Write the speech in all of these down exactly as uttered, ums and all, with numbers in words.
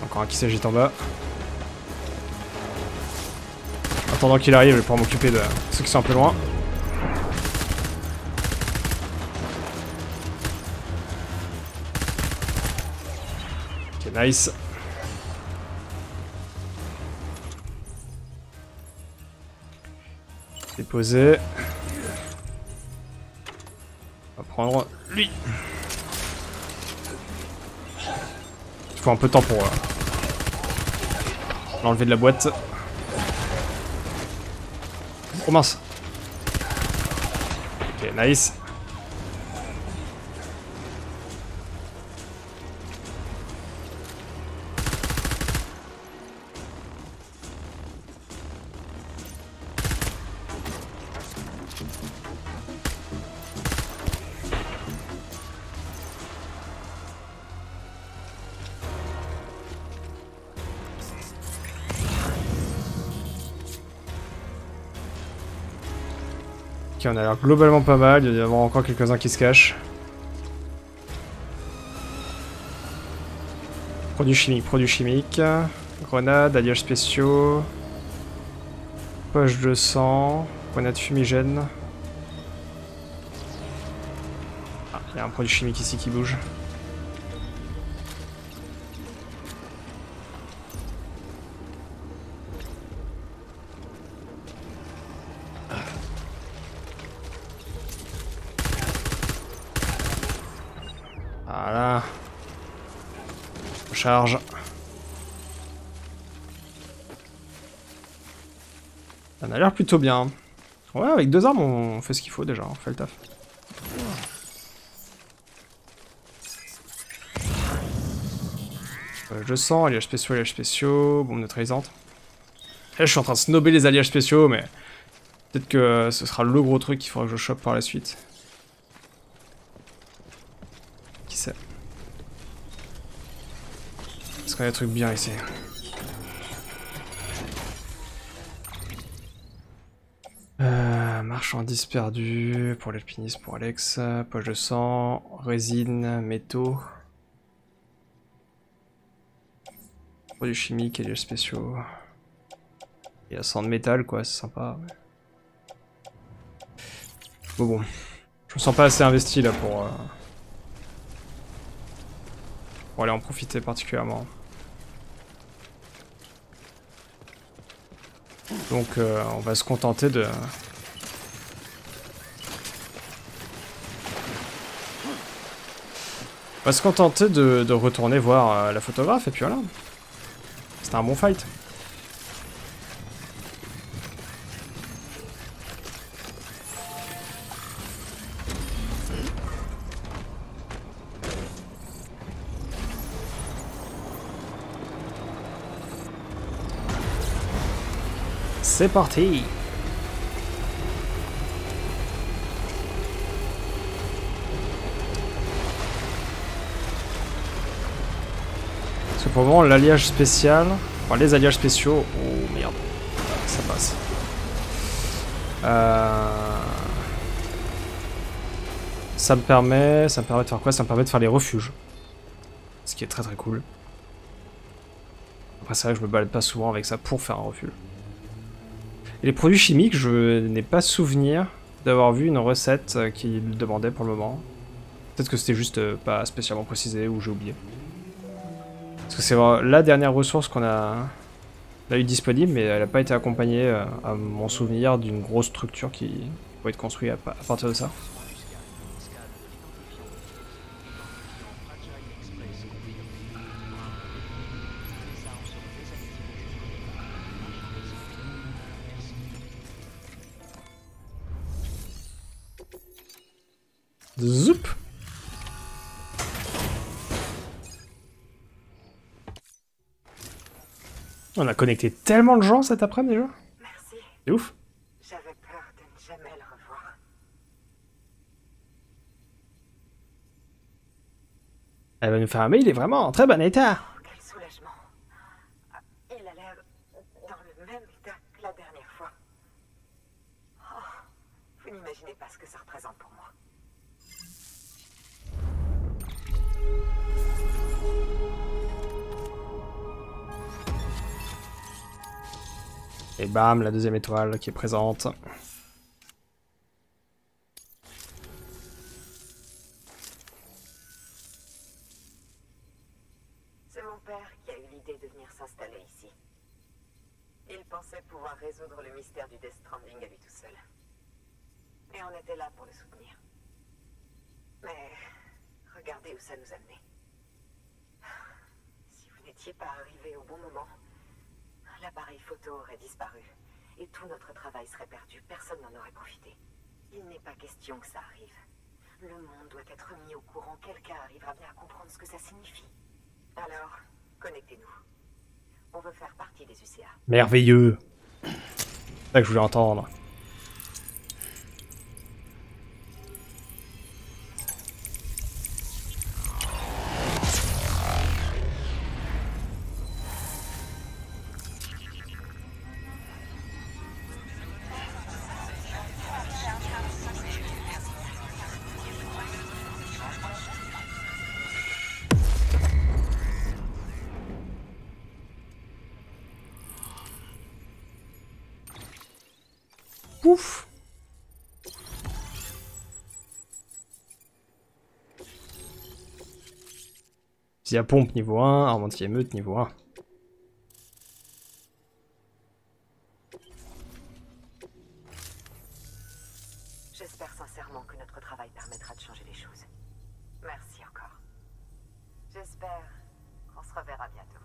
Encore un qui s'agite en bas. En attendant qu'il arrive, je vais pouvoir m'occuper de ceux qui sont un peu loin. Ok, nice. Déposer. On va prendre lui. Il faut un peu de temps pour euh, l'enlever de la boîte. Oh mince. Ok, nice. Ok, on a l'air globalement pas mal, il doit y avoir encore quelques-uns qui se cachent. Produits chimiques, produits chimiques. Grenades, alliages spéciaux. Poche de sang. Grenade fumigène. Ah, il y a un produit chimique ici qui bouge. Voilà. On charge. Ça a l'air plutôt bien. Ouais, avec deux armes, on fait ce qu'il faut déjà, on fait le taf. Euh, je sens, alliages spéciaux, alliages spéciaux, bombe neutralisante. Là, je suis en train de snobber les alliages spéciaux, mais peut-être que ce sera le gros truc qu'il faudra que je chope par la suite. Qui sait? Est-ce qu'on a des trucs bien ici? Euh, marchandises perdues pour l'alpiniste, pour Alex, poche de sang, résine, métaux, produits chimiques, alliages spéciaux. Il y a cent de métal quoi, c'est sympa. Ouais. Bon bon, je me sens pas assez investi là pour, euh, pour aller en profiter particulièrement. Donc euh, on va se contenter de... On va se contenter de, de retourner voir euh, la photographe et puis voilà. C'était un bon fight. C'est parti. Parce que pour le moment, l'alliage spécial... Enfin, les alliages spéciaux... Oh merde. Ça passe. Euh... Ça me permet... Ça me permet de faire quoi? Ça me permet de faire les refuges. Ce qui est très très cool. Après c'est vrai que je me balade pas souvent avec ça pour faire un refuge. Et les produits chimiques, je n'ai pas souvenir d'avoir vu une recette qui le demandait pour le moment. Peut-être que c'était juste pas spécialement précisé ou j'ai oublié. Parce que c'est la dernière ressource qu'on a, a eu disponible, mais elle n'a pas été accompagnée, à mon souvenir, d'une grosse structure qui pourrait être construite à, à partir de ça. Zoup! On a connecté tellement de gens cet après-midi déjà. Merci. C'est ouf. J'avais peur de ne jamais le revoir. Elle va nous faire un mail, il est vraiment en très bon état. Oh, quel soulagement. Il a l'air dans le même état que la dernière fois. Oh, vous n'imaginez pas ce que ça représente pour moi. Et bam, la deuxième étoile qui est présente. C'est mon père qui a eu l'idée de venir s'installer ici. Il pensait pouvoir résoudre le mystère du Death Stranding à lui tout seul. Et on était là pour le soutenir. Mais regardez où ça nous a menés. Si vous n'étiez pas arrivé au bon moment, l'appareil photo aurait disparu. Et tout notre travail serait perdu. Personne n'en aurait profité. Il n'est pas question que ça arrive. Le monde doit être mis au courant. Quelqu'un arrivera bien à comprendre ce que ça signifie. Alors, connectez-nous. On veut faire partie des U C A. Merveilleux. C'est ça que je voulais entendre. Ouf. Fusil à pompe niveau un, arme anti-émeute niveau un. J'espère sincèrement que notre travail permettra de changer les choses. Merci encore. J'espère qu'on se reverra bientôt.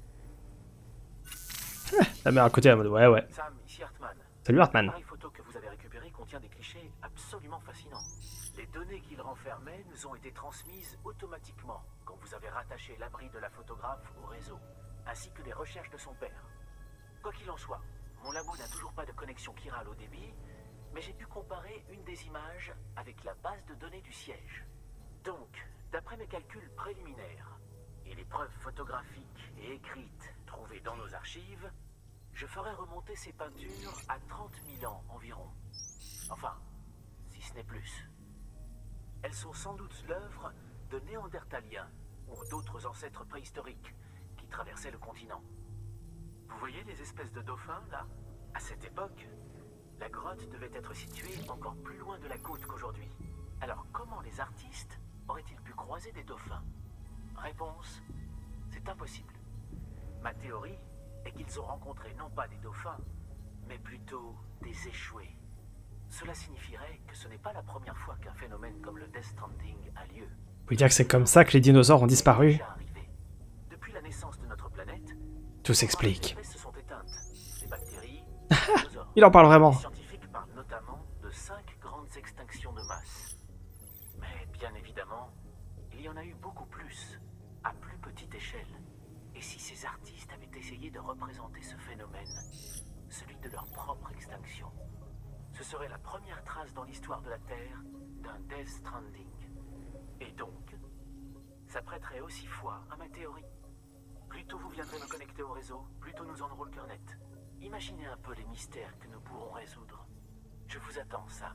La mère à côté, à mode ouais, ouais. Sam, ici Hartman. Salut Hartman. L'appareil photo que vous avez récupéré contient des clichés absolument fascinants. Les données qu'il renfermait nous ont été transmises automatiquement quand vous avez rattaché l'abri de la photographe au réseau, ainsi que les recherches de son père. Quoi qu'il en soit, mon labo n'a toujours pas de connexion chirale au débit, mais j'ai pu comparer une des images avec la base de données du siège. Donc, d'après mes calculs préliminaires et les preuves photographiques et écrites trouvées dans nos archives, je ferai remonter ces peintures à trente mille ans environ. Enfin, si ce n'est plus. Elles sont sans doute l'œuvre de Néandertaliens ou d'autres ancêtres préhistoriques qui traversaient le continent. Vous voyez les espèces de dauphins, là? À cette époque, la grotte devait être située encore plus loin de la côte qu'aujourd'hui. Alors comment les artistes auraient-ils pu croiser des dauphins? Réponse, c'est impossible. Ma théorie est qu'ils ont rencontré non pas des dauphins, mais plutôt des échoués. Cela signifierait que ce n'est pas la première fois qu'un phénomène comme le Death Stranding a lieu. Vous pouvez dire que c'est comme ça que les dinosaures ont disparu? Depuis la naissance de notre planète, tout s'explique. les espèces se sont éteintes. Les bactéries, les dinosaures. Il en parle vraiment. Les scientifiques parlent notamment de cinq grandes extinctions de masse. Mais bien évidemment, il y en a eu beaucoup plus, à plus petite échelle. Et si ces artistes avaient essayé de représenter ce phénomène, celui de leur propre extinction, ce serait la première trace dans l'histoire de la Terre d'un Death Stranding. Et donc, ça prêterait aussi foi à ma théorie. Plus tôt vous viendrez me connecter au réseau, plus tôt nous en aurons le cœur net. Imaginez un peu les mystères que nous pourrons résoudre. Je vous attends, Sam.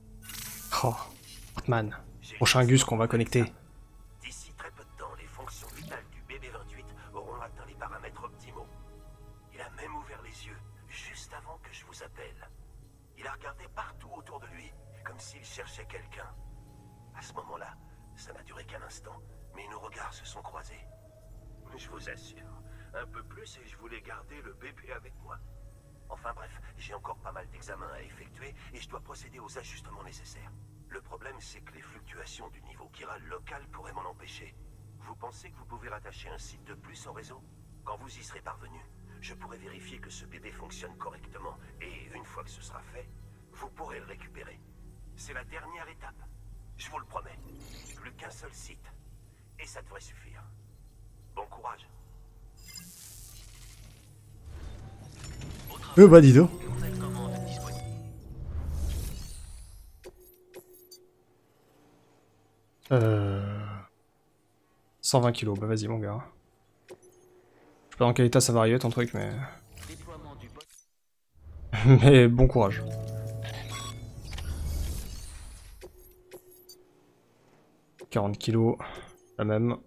Oh, Hartman. Prochain Gus qu'on va connecter. D'ici très peu de temps, les fonctions vitales du B B vingt-huit auront atteint les paramètres optimaux. Il a même ouvert les yeux, juste avant que je vous appelle. Il a regardé partout autour de lui, comme s'il cherchait quelqu'un. À ce moment-là, ça n'a duré qu'un instant, mais nos regards se sont croisés. Je vous assure, un peu plus et je voulais garder le bébé avec moi. Enfin bref, j'ai encore pas mal d'examens à effectuer et je dois procéder aux ajustements nécessaires. Le problème, c'est que les fluctuations du niveau chiral local pourraient m'en empêcher. Vous pensez que vous pouvez rattacher un site de plus au réseau? Quand vous y serez parvenu, je pourrai vérifier que ce bébé fonctionne correctement et une fois que ce sera fait, vous pourrez le récupérer. C'est la dernière étape. Je vous le promets. Plus qu'un seul site. Et ça devrait suffire. Bon courage. Euh bah dis donc. Euh... cent vingt kilos, bah vas-y mon gars. Je sais pas dans quel état ça va arriver ton truc, mais... mais bon courage. quarante kilos, la même.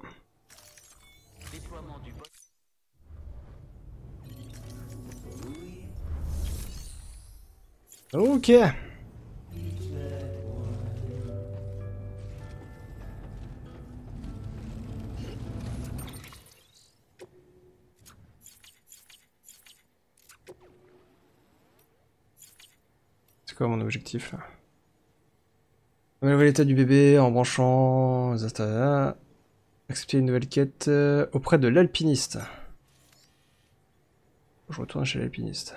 Ok. C'est quoi mon objectif là? Améliorer l'état du bébé en branchant... Accepter une nouvelle quête euh, auprès de l'alpiniste. Je retourne chez l'alpiniste.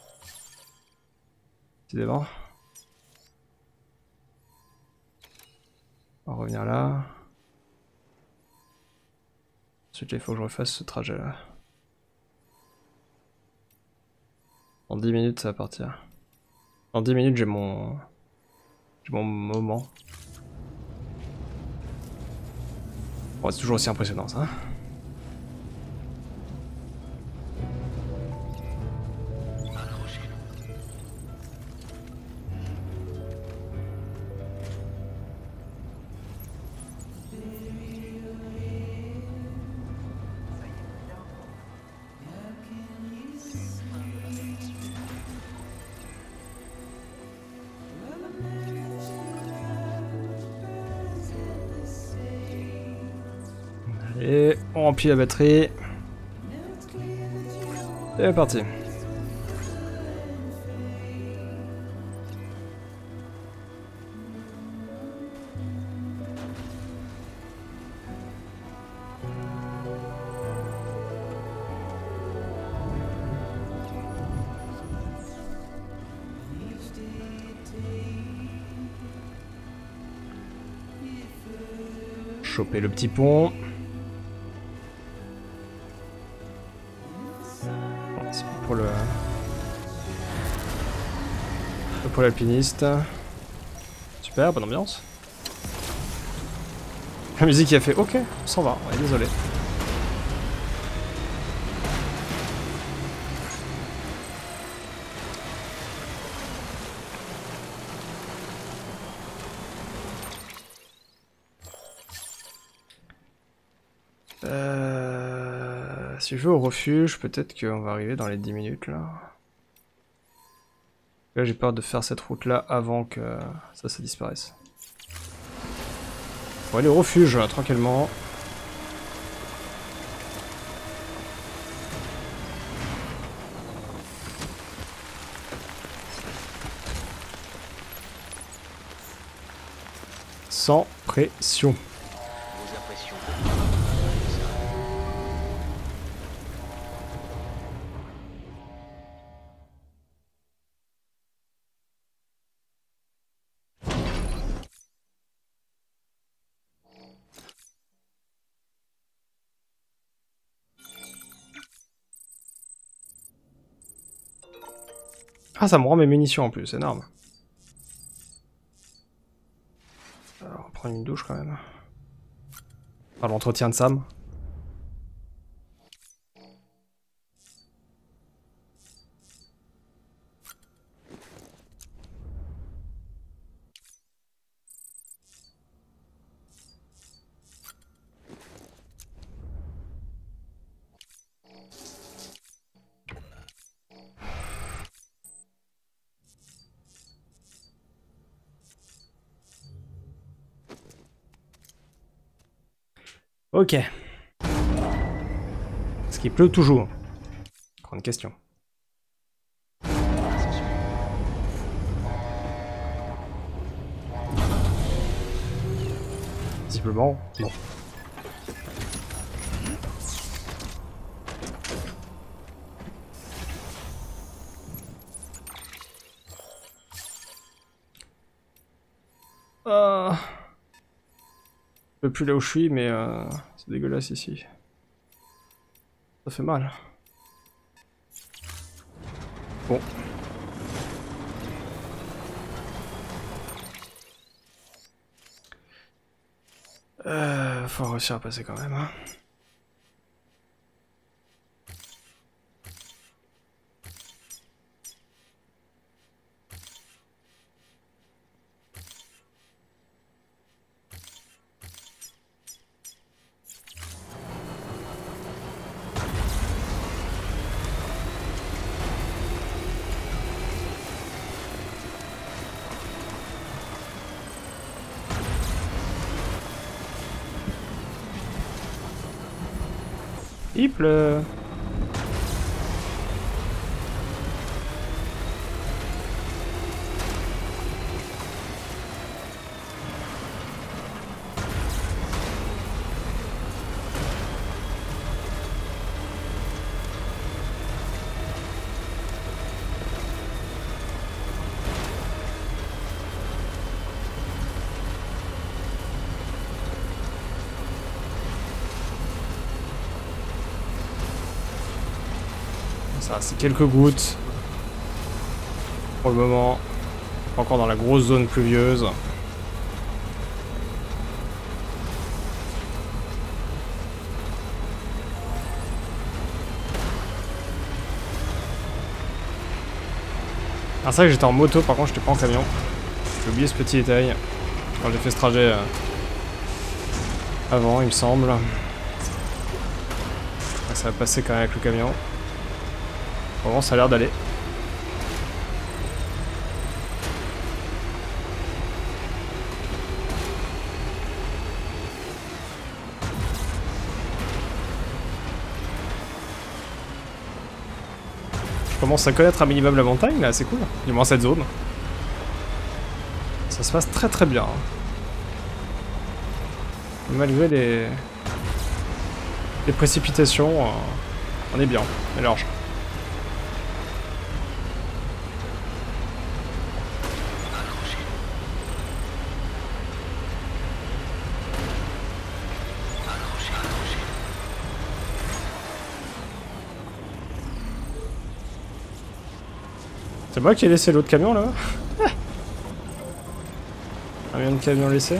Décidément. On va revenir là. Ensuite, il faut que je refasse ce trajet là. En dix minutes, ça va partir. En dix minutes, j'ai mon... J'ai mon moment. Bon, c'est toujours aussi impressionnant ça. Et on remplit la batterie. C'est parti. Choper le petit pont. Pour le pour l'alpiniste. Super, bonne ambiance. La musique qui a fait ok, on s'en va, ouais, désolé. Euh... Si je vais au refuge, peut-être qu'on va arriver dans les dix minutes là. Là j'ai peur de faire cette route là avant que ça, ça disparaisse. On va aller au refuge là, tranquillement. Sans pression. Ah, ça me rend mes munitions en plus, c'est énorme. Alors, on va prendre une douche quand même. Par l'entretien de Sam. Ok. Est-ce qu'il pleut toujours? Grande question. Visiblement, non. Ah. Je peux plus là où je suis, mais euh, c'est dégueulasse ici. Ça fait mal. Bon. Euh, faut réussir à passer quand même. Hein. Il pleut. Ça, c'est quelques gouttes. Pour le moment. Encore dans la grosse zone pluvieuse. Ah, c'est vrai que j'étais en moto, par contre j'étais pas en camion. J'ai oublié ce petit détail. Quand j'ai fait ce trajet euh, avant, il me semble. Ça va passer quand même avec le camion. Bon, ça a l'air d'aller. Je commence à connaître un minimum la montagne là, c'est cool. Du moins cette zone. Ça se passe très très bien. Malgré les, les précipitations, on est bien, on est large. C'est moi qui ai laissé l'autre camion là-bas. Combien de camions laissés?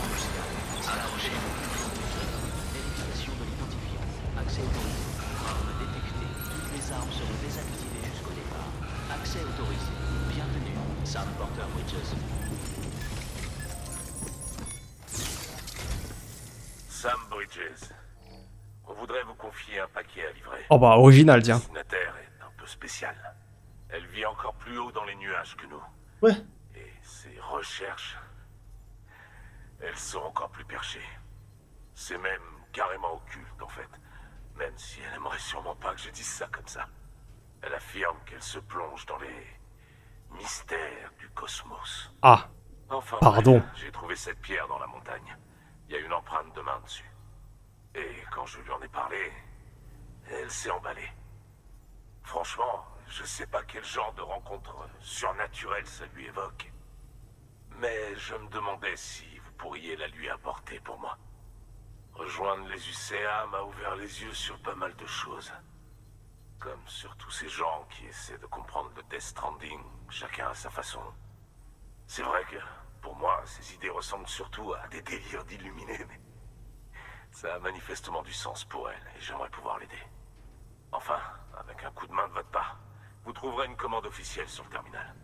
Sam Bridges, on voudrait vous confier un paquet à livrer. Oh bah original, tiens. Le destinataire est un peu spécial. Elle vit encore plus haut dans les nuages que nous. Ouais. Et ses recherches, elles sont encore plus perchées. C'est même carrément occulte en fait. Même si elle aimerait sûrement pas que je dise ça comme ça. Elle affirme qu'elle se plonge dans les mystères du cosmos. Ah. Enfin, pardon. J'ai trouvé cette pierre dans la montagne. Il y a une empreinte de main dessus. Et quand je lui en ai parlé, elle s'est emballée. Franchement, je sais pas quel genre de rencontre surnaturelle ça lui évoque. Mais je me demandais si vous pourriez la lui apporter pour moi. Rejoindre les U C A m'a ouvert les yeux sur pas mal de choses. Comme sur tous ces gens qui essaient de comprendre le Death Stranding, chacun à sa façon. C'est vrai que, pour moi, ces idées ressemblent surtout à des délires d'illuminés, mais... ça a manifestement du sens pour elle, et j'aimerais pouvoir l'aider. Enfin, avec un coup de main de votre part, vous trouverez une commande officielle sur le terminal.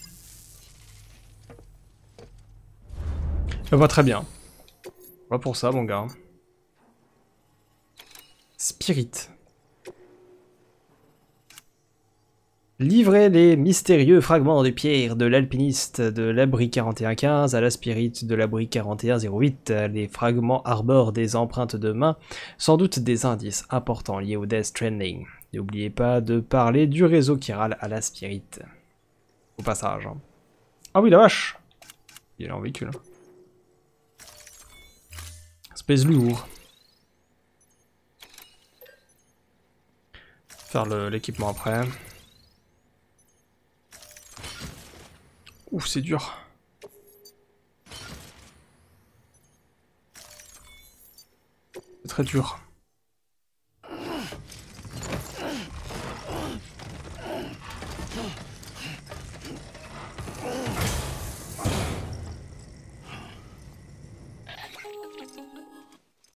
Je vois très bien. Voilà pour ça, mon gars. Spirit. Livrez les mystérieux fragments de pierre de l'alpiniste de l'abri quarante et un quinze à la Spirit de l'abri quarante et un zéro huit. Les fragments arborent des empreintes de main, sans doute des indices importants liés au Death Stranding. N'oubliez pas de parler du réseau chiral à la Spirit. Au passage. Hein. Ah oui, la vache! Il est en véhicule. Espèce lourd. Faire l'équipement après. Ouf, c'est dur. C'est très dur.